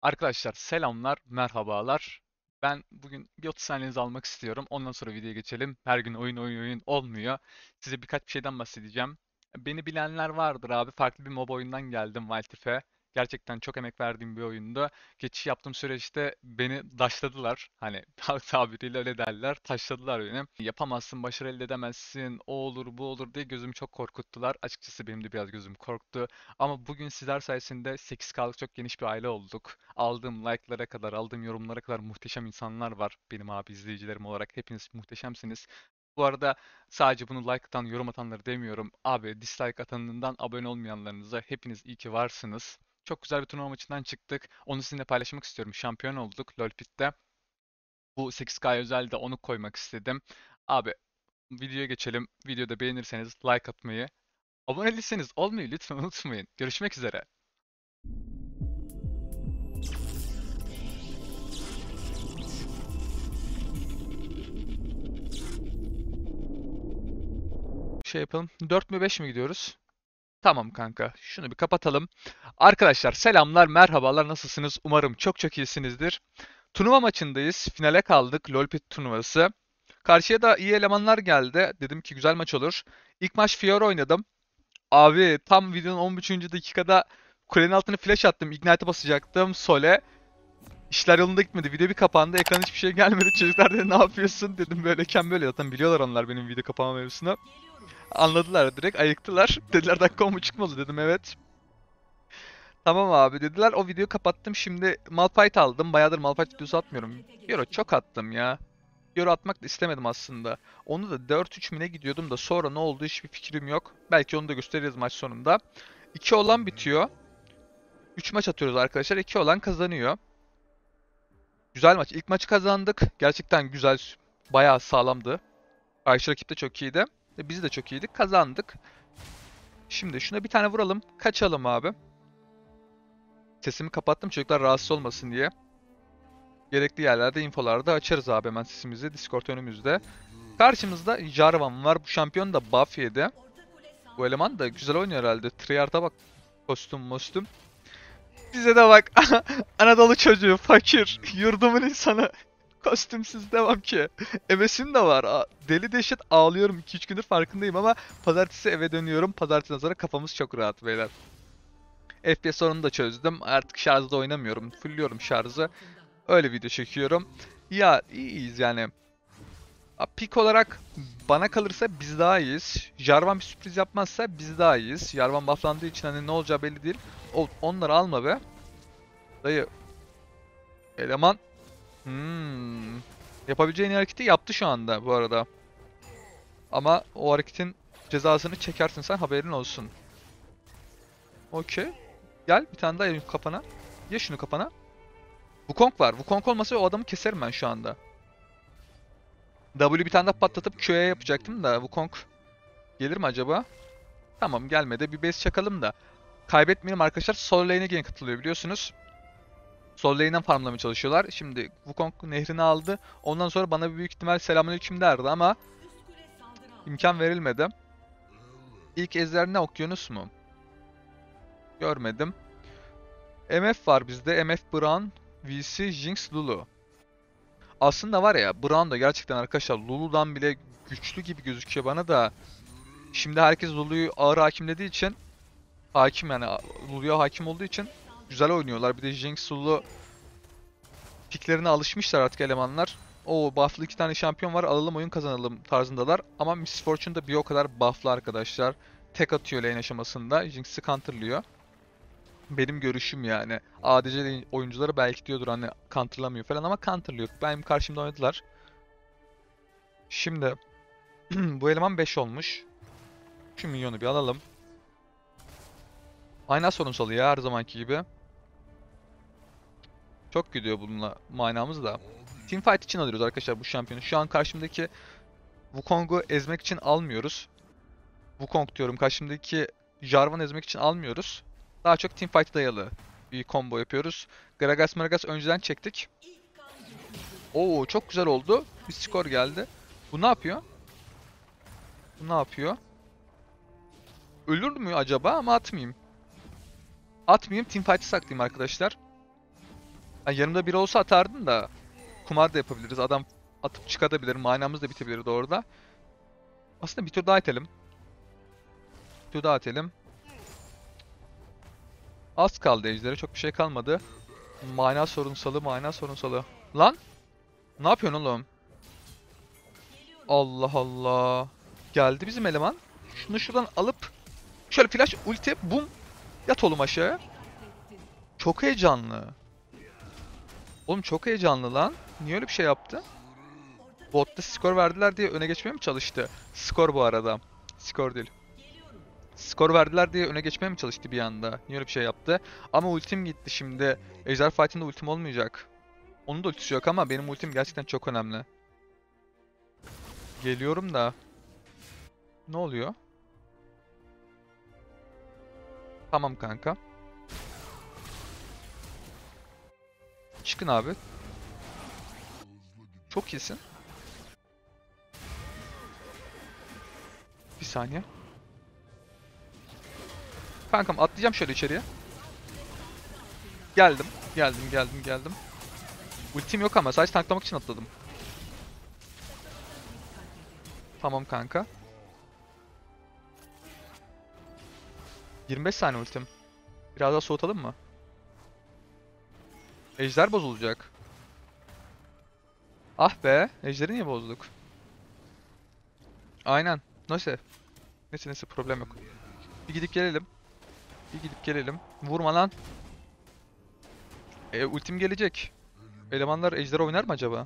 Arkadaşlar selamlar, merhabalar. Ben bugün bir 30 saniyenizi almak istiyorum. Ondan sonra videoya geçelim. Her gün oyun olmuyor. Size birkaç bir şeyden bahsedeceğim. Beni bilenler vardır abi. Farklı bir MOBA oyundan geldim Wild Rift'e. Gerçekten çok emek verdiğim bir oyundu. Geçiş yaptığım süreçte beni daşladılar. Hani tabiriyle öyle derler. Taşladılar beni. Yapamazsın, başarı elde edemezsin, o olur bu olur diye gözümü çok korkuttular. Açıkçası benim de biraz gözüm korktu. Ama bugün sizler sayesinde 8K'lık çok geniş bir aile olduk. Aldığım like'lara kadar, aldığım yorumlara kadar muhteşem insanlar var benim abi izleyicilerim olarak. Hepiniz muhteşemsiniz. Bu arada sadece bunu like atan, yorum atanları demiyorum. Abi dislike atanından abone olmayanlarınıza hepiniz iyi ki varsınız. Çok güzel bir turnuva maçından çıktık. Onu sizinle paylaşmak istiyorum. Şampiyon olduk LoL'Pit'te. Bu 8K özel de onu koymak istedim. Abi videoya geçelim. Videoda beğenirseniz like atmayı, abone değilseniz olmayı lütfen unutmayın. Görüşmek üzere. Şey yapalım. 4 mü 5 mi gidiyoruz? Tamam kanka. Şunu bir kapatalım. Arkadaşlar selamlar, merhabalar. Nasılsınız? Umarım çok çok iyisinizdir. Turnuva maçındayız. Finale kaldık. LoL'Pit turnuvası. Karşıya da iyi elemanlar geldi. Dedim ki güzel maç olur. İlk maç Fiora oynadım. Abi tam videonun 13. dakikada kulenin altına flash attım. Ignite'e basacaktım. Sole. İşler yolunda gitmedi. Video bir kapandı. Ekrana hiçbir şey gelmedi. Çocuklar dedi ne yapıyorsun? Dedim böyleyken böyle. Zaten biliyorlar onlar benim video kapama mevzusunu. Anladılar direkt. Ayıktılar. Dediler dakika 10.30 mu oldu? Dedim evet. Tamam abi dediler. O videoyu kapattım. Şimdi Malphite aldım. Bayağıdır Malphite videosu atmıyorum. Euro çok attım ya. Euro atmak da istemedim aslında. Onu da 4-3 mine gidiyordum da sonra ne oldu hiçbir fikrim yok. Belki onu da gösteririz maç sonunda. 2 olan bitiyor. 3 maç atıyoruz arkadaşlar. 2 olan kazanıyor. Güzel maç. İlk maçı kazandık. Gerçekten güzel. Bayağı sağlamdı. Karşı rakip de çok iyiydi. Biz de çok iyiydik. Kazandık. Şimdi şuna bir tane vuralım. Kaçalım abi. Sesimi kapattım çocuklar rahatsız olmasın diye. Gerekli yerlerde infolarda açarız abi hemen sesimizi. Discord önümüzde. Karşımızda Jarvan var. Bu şampiyon da buff yedi. Bu eleman da güzel oynuyor herhalde. Triard'a bak. Kostüm. Bize de bak. Anadolu çocuğu fakir. Yurdumun insanı. Kostümsüz devam ki. Evesim de var. Deli dehşet ağlıyorum. 2-3 gündür farkındayım ama pazartesi eve dönüyorum. Pazartesinden sonra kafamız çok rahat beyler. FPS sorununu da çözdüm. Artık şarjda oynamıyorum. Fullliyorum şarjı. Öyle video çekiyorum. Ya iyiyiz yani. Pik olarak bana kalırsa biz daha iyiyiz. Jarvan bir sürpriz yapmazsa biz daha iyiyiz. Jarvan bufflandığı için hani ne olacağı belli değil. Onları alma be. Dayı. Eleman. Yapabileceğin hareketi yaptı şu anda bu arada. Ama o hareketin cezasını çekersin sen haberin olsun. Okey. Gel bir tane daha ye kafana. Ye şunu kafana. Wukong var. Wukong olmasa o adamı keserim ben şu anda. W bir tane daha patlatıp Q'ya yapacaktım da Wukong gelir mi acaba? Tamam gelmedi. Bir base çakalım da. Kaybetmeyelim arkadaşlar. Sol lane'e gene katılıyor biliyorsunuz. Sol lane'den farmlamaya çalışıyorlar. Şimdi Wukong nehrini aldı. Ondan sonra bana bir büyük ihtimal selamünaleyküm derdi ama imkan verilmedi. İlk ejder ne okyanus mu? Görmedim. MF var bizde. MF Braum vs Jinx Lulu. Aslında var ya Braum da gerçekten arkadaşlar Lulu'dan bile güçlü gibi gözüküyor bana da. Şimdi herkes Lulu'yu ağır hakimlediği için hakim yani Lulu'ya hakim olduğu için güzel oynuyorlar. Bir de Jinx Lulu piklerine alışmışlar artık elemanlar. O buff'lı 2 tane şampiyon var alalım oyun kazanalım tarzındalar. Ama Miss Fortune da bir o kadar buff'lı arkadaşlar. Tek atıyor lane aşamasında. Jinx'i counterlıyor. Benim görüşüm yani. ADC oyuncuları belki diyordur hani counterlamıyor falan ama counterlıyor. Benim karşımda oynadılar. Şimdi bu eleman 5 olmuş. Şu milyonu bir alalım. Aynen sorunsalı ya her zamanki gibi. Çok gidiyor bununla manamız da. Teamfight için alıyoruz arkadaşlar bu şampiyonu. Şu an karşımdaki Wukong'u ezmek için almıyoruz. Wukong diyorum karşımdaki Jarvan'ı ezmek için almıyoruz. Daha çok teamfight dayalı bir combo yapıyoruz. Gragas Maragas önceden çektik. Oo çok güzel oldu. Bir skor geldi. Bu ne yapıyor? Bu ne yapıyor? Ölür mü acaba ama atmayayım. Atmayayım teamfight'ı saklayayım arkadaşlar. Yani yanımda biri olsa atardım da. Kumar da yapabiliriz. Adam atıp çıkabilir. Manamız da bitebilirdi orada. Aslında bir tur daha itelim. Bir tur daha itelim. Az kaldı ejdere. Çok bir şey kalmadı. Mana sorunsalı, mana sorunsalı. Lan! Ne yapıyorsun oğlum? Allah Allah. Geldi bizim eleman. Şunu şuradan alıp şöyle flash ulti bum. Yat oğlum aşağıya. Çok heyecanlı. Oğlum çok heyecanlı lan. Niye öyle bir şey yaptı? Botta skor verdiler diye öne geçmeye mi çalıştı? Skor bu arada. Skor değil. Skor verdiler diye öne geçmeye mi çalıştı bir anda? Niye öyle bir şey yaptı? Ama ultim gitti şimdi. Ejder Fight'ında ultim olmayacak. Onun da ultisi yok ama benim ultim gerçekten çok önemli. Geliyorum da. Ne oluyor? Tamam kanka. Çıkın abi. Çok iyisin. Bir saniye. Kankam atlayacağım şöyle içeriye. Geldim. Geldim. Ultim yok ama sadece tanklamak için atladım. Tamam kanka. 25 saniye ultim. Biraz daha soğutalım mı? Ejder bozulacak. Ah be. Ejderi niye bozduk? Aynen. Neyse. Neyse problem yok. Bir gidip gelelim. Vurma lan. Ultim gelecek. Elemanlar ejder oynar mı acaba?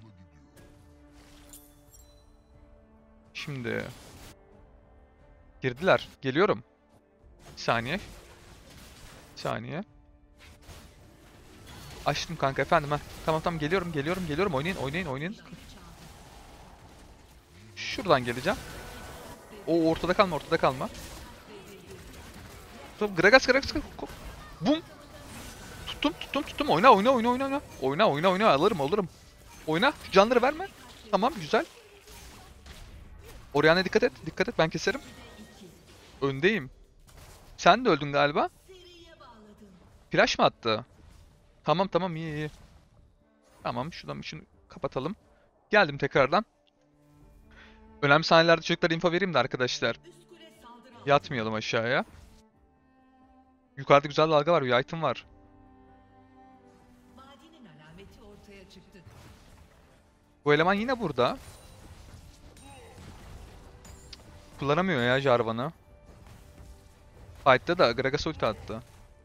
Şimdi. Girdiler. Geliyorum. Bir saniye. Bir saniye. Açtım kanka efendim ha. Tamam geliyorum. Oynayın. Şuradan geleceğim. O ortada kalma. Tamam, Gragas. Bum. Tuttum. Oyna. Oyna. Alırım. Oyna. Şu canları verme. Tamam güzel. Orianna dikkat et. Ben keserim. Öndeyim. Sen de öldün galiba. Flash mı attı? Tamam iyi. Tamam şuradan şunu kapatalım. Geldim tekrardan. Önemli sahnelerde çocuklara info vereyim de arkadaşlar. Yatmayalım aşağıya. Yukarıda güzel dalga var. Bir item var. Bu eleman yine burada. Kullanamıyor ya Jarvan'ı. Fight'ta da Gragas ulti attı.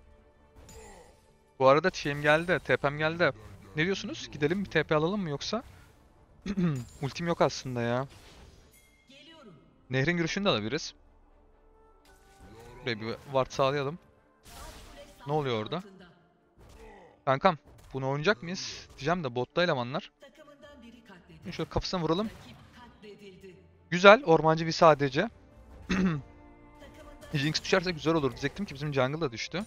Bu arada TM geldi. TP'm geldi. Ne diyorsunuz? Gidelim bir TP alalım mı yoksa? Ultim yok aslında ya. Nehrin görüşünü de alabiliriz. Buraya bir ward sağlayalım. Ne oluyor orada? Kankam, bunu oynayacak mıyız? Diyeceğim de botta elemanlar. Şimdi şöyle kafasına vuralım. Güzel, ormancı bir sadece. Jinx düşerse güzel olur diyecektim ki bizim jungle da düştü.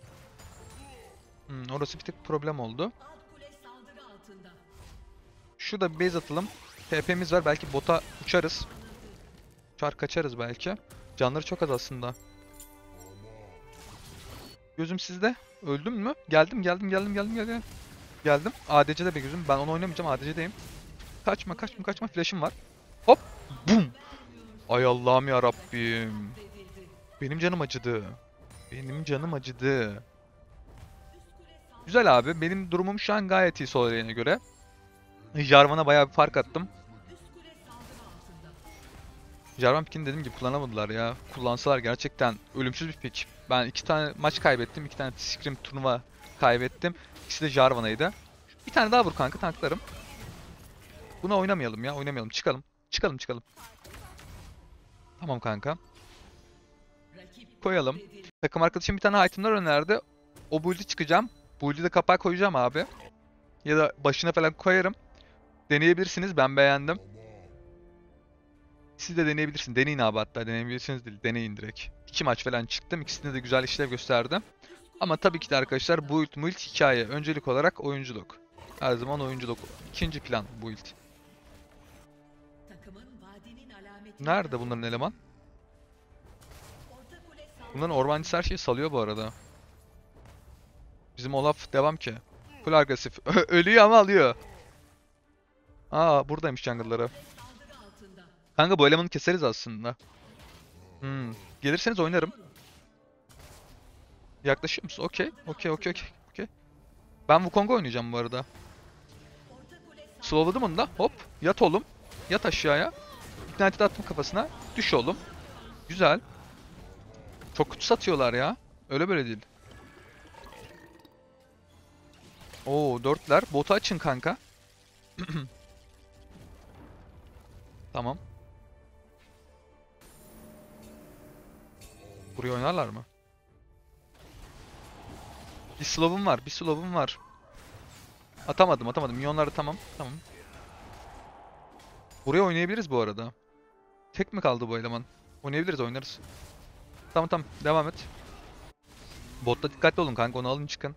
Orası bir tık problem oldu. Şurada bir base atalım. TP'miz var, belki bota uçarız. Uçar kaçarız belki. Canları çok az aslında. Gözüm sizde. Öldüm mü? Geldim. Geldim. ADC'de bir gözüm. Ben onu oynamayacağım. ADC'deyim. Kaçma. Flash'ım var. Hop. Bum. Ay Allah'ım ya Rabbim. Benim canım acıdı. Güzel abi. Benim durumum şu an gayet iyi sol lane'e göre. Jarvan'a bayağı bir fark attım. Jarvan pick'ini dediğim gibi kullanamadılar ya. Kullansalar gerçekten ölümsüz bir pick. Ben 2 tane maç kaybettim. 2 tane scrim turnuva kaybettim. İkisi de Jarvan'aydı. Bir tane daha vur kanka, tanklarım. Buna oynamayalım ya. Çıkalım. Tamam kanka. Koyalım. Takım arkadaşım bir tane itemler önerdi. O build'i çıkacağım. Build'i de kapağa koyacağım abi. Ya da başına falan koyarım. Deneyebilirsiniz. Ben beğendim. Siz de deneyebilirsiniz. Deneyin abi hatta. Deneyebilirsiniz değil. Deneyin direkt. 2 maç falan çıktım. İkisinde de güzel işlev gösterdi. Ama tabii ki de arkadaşlar build hikaye. Öncelik olarak oyunculuk. Her zaman oyunculuk. İkinci plan build. Nerede bunların eleman? Bunların ormancısı her şeyi salıyor bu arada. Bizim Olaf devam ki. Full agresif. Ölüyor ama alıyor. Aa buradaymış jungle'ları. Kanka bu elemanı keseriz aslında. Hmm. Gelirseniz oynarım. Yaklaşıyor musun? Okey. Okey okey okey. Okey. Ben Wukong'u oynayacağım bu arada. Slowladım onu da. Hop. Yat oğlum. Yat aşağıya. Ignite'ı attım kafasına. Düş oğlum. Güzel. Çok kötü satıyorlar ya. Öyle böyle değil. Oo dörtler. Botu açın kanka. Tamam. Buraya oynarlar mı? Bir slow'um var. Bir slow'um var. Atamadım. Minyonları tamam. Tamam. Buraya oynayabiliriz bu arada. Tek mi kaldı bu eleman? Oynayabiliriz, oynarız. Tamam tamam. Devam et. Botta dikkatli olun kanka. Onu alın çıkın.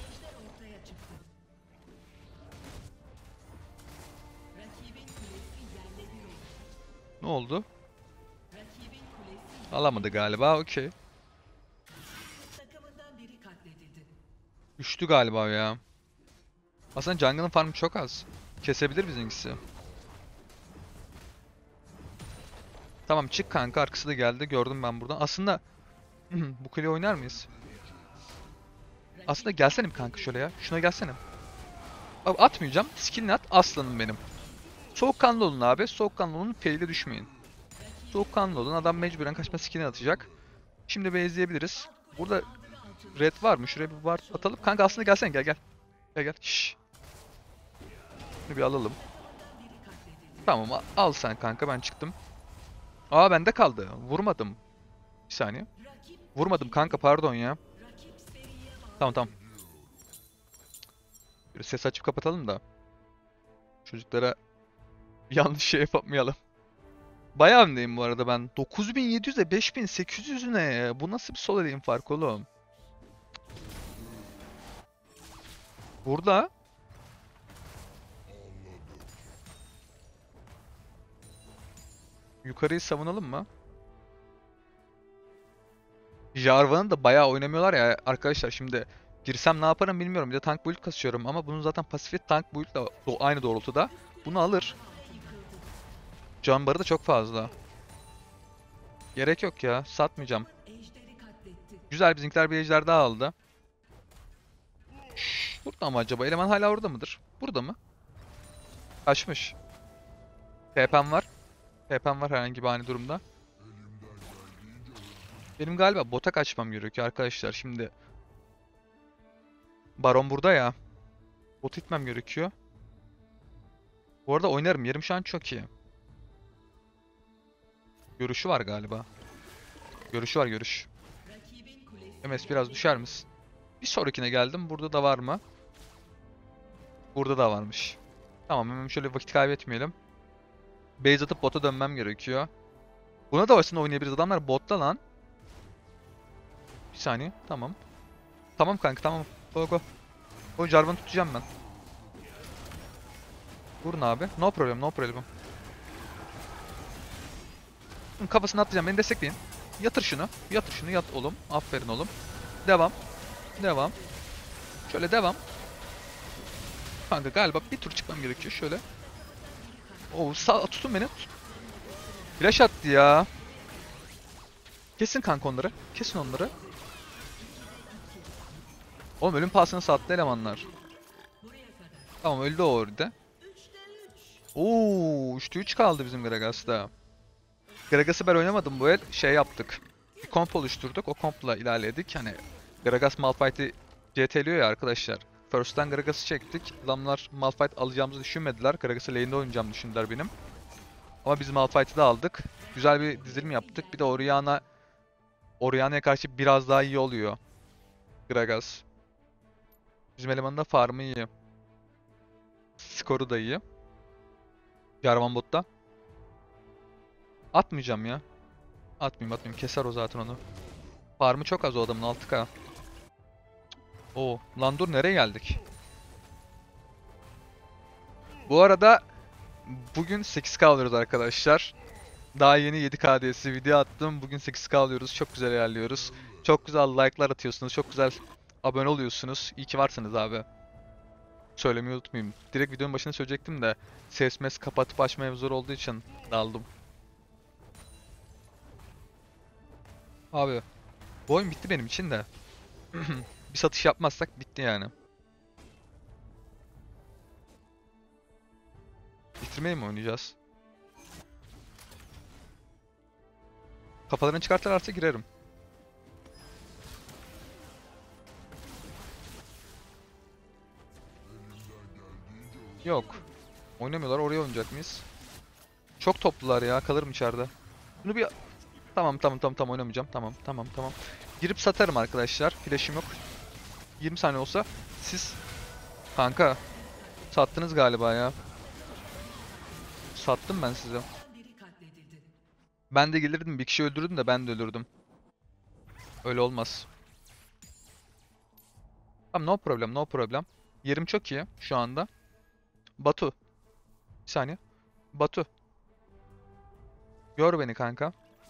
Ne oldu? Alamadı galiba. Okey. Düştü galiba ya. Aslında jungle'ın farmı çok az. Kesebilir bizimkisi. Tamam çık kanka. Arkası da geldi. Gördüm ben buradan. Aslında bu kuleyi oynar mıyız? Aslında gelsene bir kanka şöyle ya. Şuna gelsene. Abi atmayacağım. Skill'ini at. Aslanım benim. Soğukkanlı olun abi. Soğukkanlı olun. Fail'e düşmeyin. Soğukkanlı olun. Adam mecburen kaçma skill'ini atacak. Şimdi base'leyebiliriz. Burada red var mı? Şuraya bir ward atalım. Kanka aslında gelsene, gel gel. Gel gel. Şşş. Şunu bir alalım. Tamam al sen kanka, ben çıktım. Aa bende kaldı. Vurmadım. Bir saniye. Vurmadım kanka, pardon ya. Tamam tamam. Bir ses açıp kapatalım da. Çocuklara yanlış şey yapmayalım. Bayağı öndeyim bu arada ben. 9700'e 5800 ne? Bu nasıl bir solo lane farkı oğlum? Burada yukarıyı savunalım mı? Jarvan'ı da bayağı oynamıyorlar ya arkadaşlar, şimdi girsem ne yaparım bilmiyorum. Bir de tank build kasıyorum ama bunun zaten pasifi tank build da aynı doğrultuda. Bunu alır. Can barı da çok fazla. Gerek yok ya, satmayacağım. Güzel, bizimkiler bir ejder daha aldı. Burada mı acaba? Eleman hala orada mıdır? Burada mı? Kaçmış. TP'm var. TP'm var herhangi bir ani durumda. Benim galiba bota kaçmam gerekiyor arkadaşlar. Şimdi Baron burada ya. Bot itmem gerekiyor. Bu arada oynarım. Yerim şu an çok iyi. Görüşü var galiba. Görüşü var, görüş. MS biraz düşer misin? Bir sonrakine geldim. Burada da var mı? Burada da varmış. Tamam, hemen şöyle vakit kaybetmeyelim. Base atıp bota dönmem gerekiyor. Buna da aslında oynayabiliriz. Adamlar botta lan. Bir saniye. Tamam. Tamam kanka, tamam. Go go. O Jarvan'ı tutacağım ben. Vurun abi. No problem, no problem. Kafasını atlayacağım. Beni destekleyin. Yatır şunu. Yatır şunu. Yat oğlum. Aferin oğlum. Devam. Devam. Şöyle devam. Kanka galiba bir tur çıkmam gerekiyor. Şöyle. Oo sağ tutun beni. Flash attı ya. Kesin kanka onları. Kesin onları. Oğlum ölüm pahasına sattı elemanlar. Tamam öldü o orada. Oo 3'te 3 kaldı bizim Gragas'ta. Gragas'ı ben oynamadım bu el. Şey yaptık. Bir komp oluşturduk. O kompla ilerledik. Hani Gragas Malphite'i CT'liyor ya arkadaşlar. First'ten Gragas'ı çektik. Adamlar Malphite alacağımızı düşünmediler. Gragas'ı lane'de oynayacağımı düşündüler benim. Ama biz Malphite'i de aldık. Güzel bir dizilim yaptık. Bir de Orianna'ya karşı biraz daha iyi oluyor Gragas. Bizim elemanın da farmı iyi. Skoru da iyi. Jarvan botta. Atmayacağım ya. Atmayayım. Keser o zaten onu. Farmı çok az o adamın, 6k. Oo, lan dur, nereye geldik? Bu arada bugün 8k alıyoruz arkadaşlar. Daha yeni 7KD'si video attım. Bugün 8k alıyoruz. Çok güzel ilerliyoruz. Çok güzel like'lar atıyorsunuz. Çok güzel abone oluyorsunuz. İyi ki varsınız abi. Söylemeyi unutmayayım. Direkt videonun başına söyleyecektim de ses mes kapatıp açmaya zor olduğu için daldım. Abi bu oyun bitti benim için de. Bir satış yapmazsak bitti yani. Bitirmeyi mi oynayacağız? Kafalarını çıkartırlarsa girerim. Yok. Oynamıyorlar. Oraya oynayacak mıyız? Çok toplular ya. Kalırım içeride. Bunu bir... Tamam oynamayacağım. Tamam. Girip satarım arkadaşlar. Flash'im yok. 20 saniye olsa siz... Kanka. Sattınız galiba ya. Sattım ben size. Ben de gelirdim. Bir kişi öldürdüm de ben de ölürdüm. Öyle olmaz. Tamam no problem. Yerim çok iyi şu anda. Batu. Bir saniye. Batu. Gör beni kanka.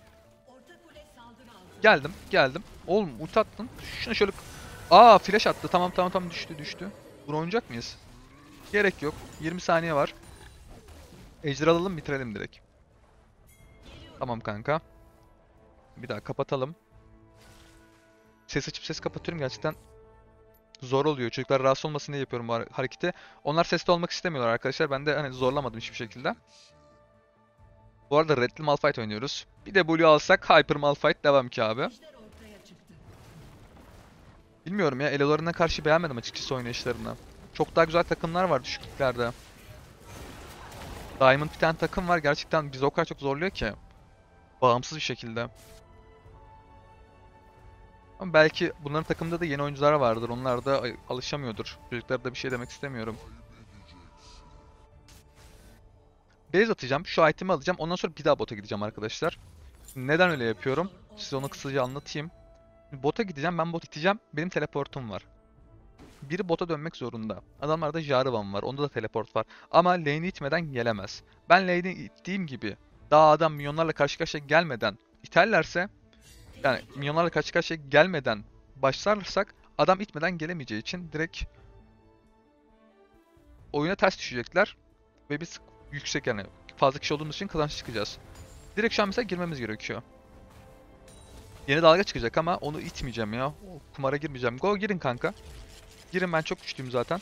Geldim. Oğlum ulti attın. Şuna şöyle... Aa flash attı. Tamam düştü. Bunu oynayacak mıyız? Gerek yok. 20 saniye var. Ejder alalım bitirelim direkt. Tamam kanka. Bir daha kapatalım. Ses açıp ses kapatıyorum gerçekten. Zor oluyor. Çocuklar rahatsız olmasın diye yapıyorum bu hareketi. Onlar sesli olmak istemiyorlar arkadaşlar. Ben de hani zorlamadım hiçbir şekilde. Bu arada Red'li Malphite oynuyoruz. Bir de Blue alsak Hyper Malphite devam ki abi. Bilmiyorum ya, elolarına karşı beğenmedim açıkçası oynayışlarını. Çok daha güzel takımlar var düşüklüklerde. Diamond bir tane takım var, gerçekten bizi o kadar çok zorluyor ki. Bağımsız bir şekilde. Ama belki bunların takımında da yeni oyuncular vardır. Onlar da alışamıyordur. Çocuklara da bir şey demek istemiyorum. Base atacağım. Şu itemi alacağım. Ondan sonra bir daha bota gideceğim arkadaşlar. Neden öyle yapıyorum? Size onu kısaca anlatayım. Bota gideceğim. Ben bot iteceğim. Benim teleportum var. Biri bota dönmek zorunda. Adamlarda Jarvan var. Onda da teleport var. Ama lane'i itmeden gelemez. Ben lane'i ittiğim gibi daha adam minyonlarla karşı karşıya gelmeden iterlerse, yani minyonlarla karşı karşıya gelmeden başlarsak adam itmeden gelemeyeceği için direkt oyuna ters düşecekler ve biz yüksek, yani fazla kişi olduğumuz için kazanç çıkacağız. Direkt şu an mesela girmemiz gerekiyor. Yeni dalga çıkacak ama onu itmeyeceğim ya. O kumara girmeyeceğim. Go girin kanka. Girin, ben çok güçlüyüm zaten.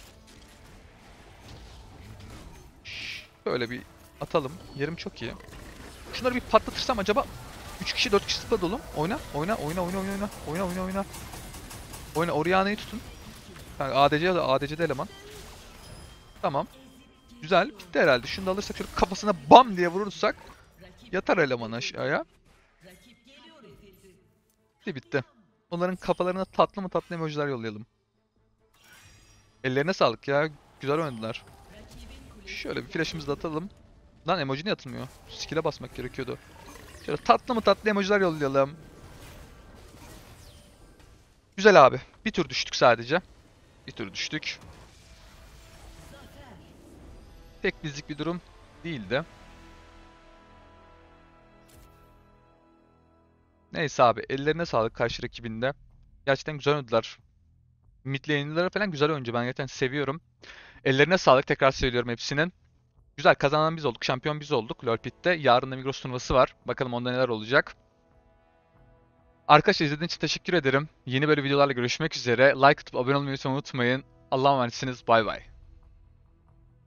Böyle bir atalım. Yerim çok iyi. Şunları bir patlatırsam acaba 3 kişi 4 kişi zıpladı oğlum. Oyna. Oyna, Orianna'yı tutun. Yani ADC'de eleman. Tamam. Güzel. Bitti herhalde. Şunu da alırsak şöyle kafasına bam diye vurursak yatar eleman aşağıya. Bitti. Onların kafalarına tatlı mı tatlı emojiler yollayalım. Ellerine sağlık ya. Güzel oynadılar. Şöyle bir flash'ımızı da atalım. Lan emoji niye atılmıyor? Skill'e basmak gerekiyordu. Şöyle tatlı mı tatlı emojiler yollayalım. Güzel abi. Bir tur düştük sadece. Bir tur düştük. Pek bizlik bir durum değildi. Neyse abi, ellerine sağlık karşı rakibinde. Gerçekten güzel oynadılar. Mid lane'lileri falan güzel oyuncu. Ben gerçekten seviyorum. Ellerine sağlık tekrar söylüyorum hepsinin. Güzel, kazanan biz olduk. Şampiyon biz olduk LoL Pit'te. Yarın da Migros turnuvası var. Bakalım onda neler olacak. Arkadaşlar izlediğiniz için teşekkür ederim. Yeni böyle videolarla görüşmek üzere. Like atıp abone olmayı unutmayın. Allah'a emanetsiniz. Bay bay.